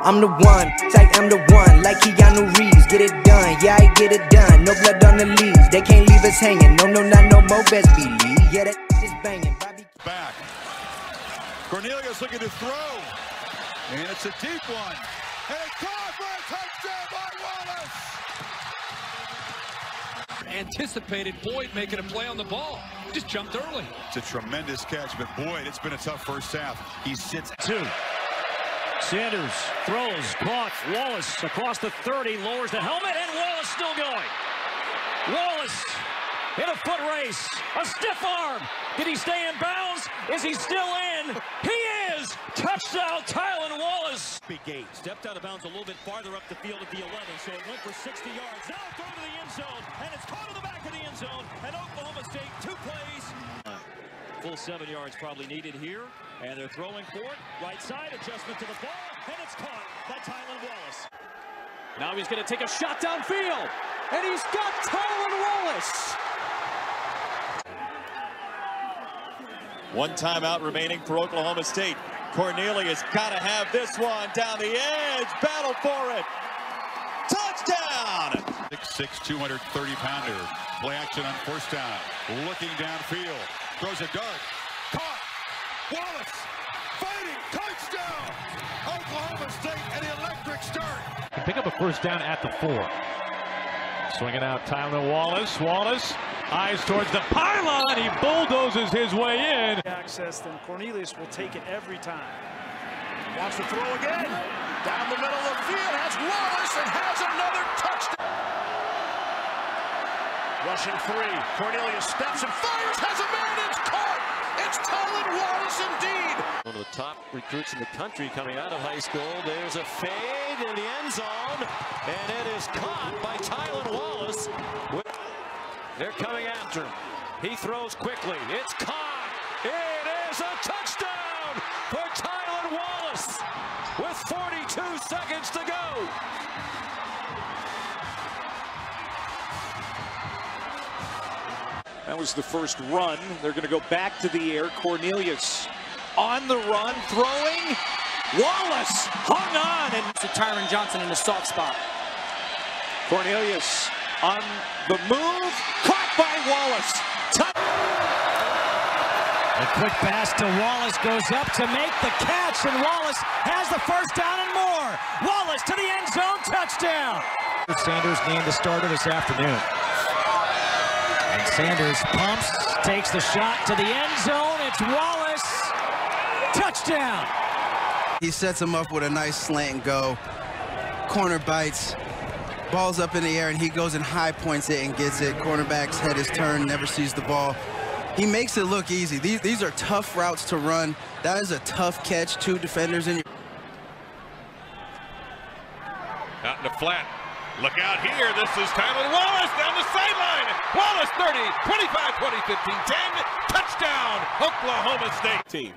I'm the one, like I'm the one, like Keanu Reeves. Get it done, yeah, I get it done. No blood on the leaves, they can't leave us hanging. No, not no more, best believe. Yeah, that is banging. Back. Cornelius looking to throw. And it's a deep one. And it's caught for a touchdown by Wallace. Anticipated Boyd making a play on the ball. Just jumped early. It's a tremendous catch, but Boyd, it's been a tough first half. He sits. 2. Sanders throws, caught. Wallace across the 30, lowers the helmet, and Wallace still going. Wallace in a foot race, a stiff arm. Did he stay in bounds? Is he still in? He is! Touchdown, Tylan Wallace. Big gate. Stepped out of bounds a little bit farther up the field at the 11, so it went for 60 yards. Now throw to the end zone, and it's caught in the back of the end zone, and Oklahoma State 2 plays. Full 7 yards probably needed here, and they're throwing for it. Right side, adjustment to the ball, and it's caught by Tylan Wallace. Now he's going to take a shot downfield, and he's got Tylan Wallace. 1 timeout remaining for Oklahoma State. Cornelius got to have this one down the edge. Battle for it. Touchdown! 6'6", 230-pounder. Play action on first down. Looking downfield. Throws a dart. Caught. Wallace. Fighting. Touchdown. Oklahoma State an electric start. Pick up a first down at the 4. Swinging out Tylan Wallace. Wallace. Eyes towards the pylon. He bulldozes his way in. Access, then Cornelius will take it every time. Wants to throw again. Down the middle of the field. Has Wallace and has another touchdown. Rushing 3. Cornelius steps and fires. Has a man. It's caught. It's Tylan Wallace indeed. One of the top recruits in the country coming out of high school. There's a fade in the end zone. And it is caught by Tylan Wallace. They're coming after him. He throws quickly. It's caught. It is a touchdown for Tylan Wallace with 42 seconds to go. That was the first run. They're going to go back to the air. Cornelius on the run, throwing. Wallace hung on. And to Tyron Johnson in the soft spot. Cornelius on the move, caught by Wallace. A quick pass to Wallace goes up to make the catch, and Wallace has the first down and more. Wallace to the end zone, touchdown. Sanders named the starter this afternoon. And Sanders pumps, takes the shot to the end zone. It's Wallace, touchdown. He sets him up with a nice slant and go. Corner bites. Ball's up in the air, and he goes and high points it and gets it. Cornerback's head is turned, never sees the ball. He makes it look easy. These are tough routes to run. That is a tough catch. 2 defenders in your... Out in the flat. Look out here. This is Tylan Wallace down the sideline. Wallace 30, 25, 20, 15, 10. Touchdown, Oklahoma State team.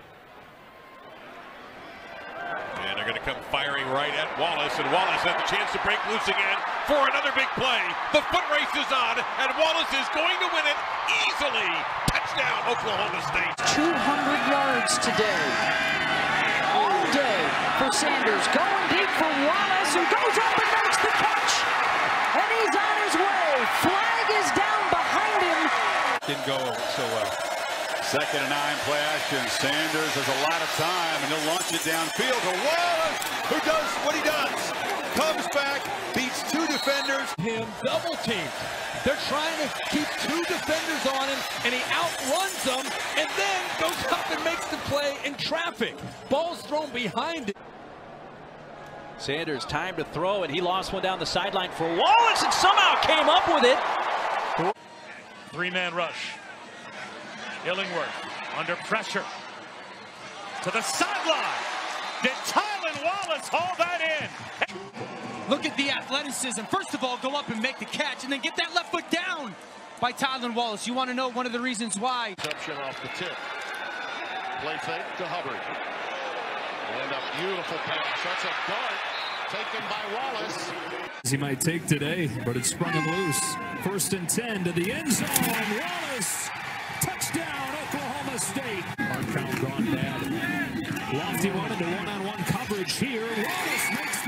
And they're going to come firing right at Wallace, and Wallace has a chance to break loose again for another big play. The foot race is on, and Wallace is going to win it easily. Touchdown, Oklahoma State. 200 yards today. All day for Sanders. Going deep for Wallace, who goes up and makes the catch. And he's on his way. Flag is down behind him. Didn't go so well. 2nd and 9, play action. Sanders has a lot of time, and he'll launch it downfield to Wallace, who does what he does. Comes back, beats 2 defenders. Him double teamed. They're trying to keep 2 defenders on him, and he outruns them, and then goes up and makes the play in traffic. Ball's thrown behind it. Sanders time to throw, and he lost one down the sideline for Wallace, and somehow came up with it. 3-man rush. Illingworth under pressure to the sideline. Did Tylan Wallace haul that in? Look at the athleticism. First of all, go up and make the catch, and then get that left foot down by Tylan Wallace. You want to know one of the reasons why? Reception off the tip. Play fake to Hubbard. And a beautiful pass. That's a dart taken by Wallace. He might take today, but it's sprung him loose. 1st and 10 to the end zone. Wallace. Touchdown, Oklahoma State. Hard count gone bad. Lofty one into one-on-one coverage here. Wallace makes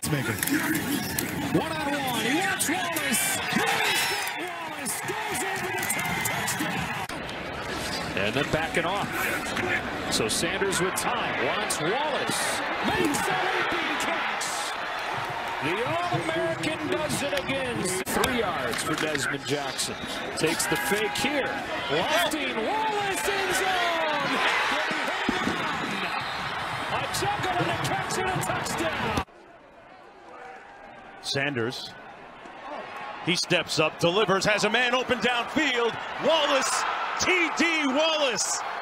maker. One-on-one. He wants Wallace. Wallace goes over the top, touchdown. And then backing off. So Sanders with time. Wants Wallace. Makes a leaping catch. The All-American does it again. 3 yards for Desmond Jackson. Takes the fake here. Lofting. Wallace in zone. A juggle and a catch and a touchdown. Sanders. He steps up, delivers, has a man open downfield. Wallace, T.D. Wallace